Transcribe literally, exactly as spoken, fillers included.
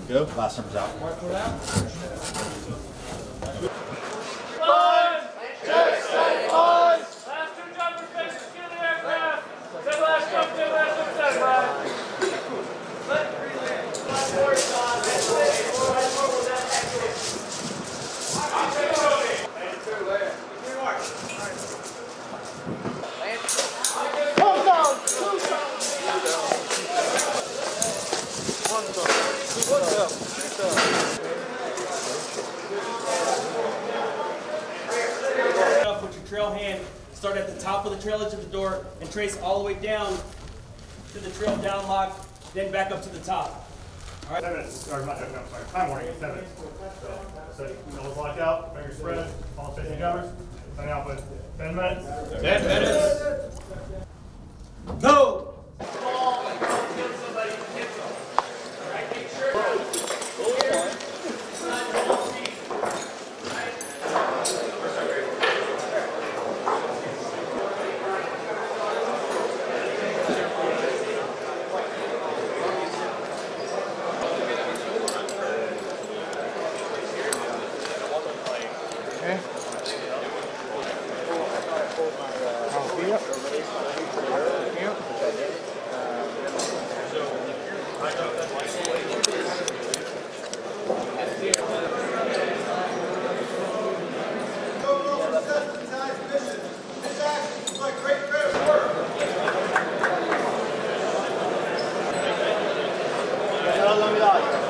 Go. Last number's out. Five, six, eight, five. Last two jumpers, make the skin of the aircraft. Then last jump, then last jump, then right. Let three land. Five more shots. That's it. Four, five more with that excellent. I'm going to go. Two, land. Three more. Land. One down. Two down. One down. One down. Two down. Put your trail hand, start at the top of the trail edge of the door and trace all the way down to the trail down lock, then back up to the top. All right? Seven minutes, or not, no, sorry, time warning, seven minutes. So, nose locked out, fingers spread, palms facing jumpers. Signing out with ten minutes. ten minutes. Go! Let me die.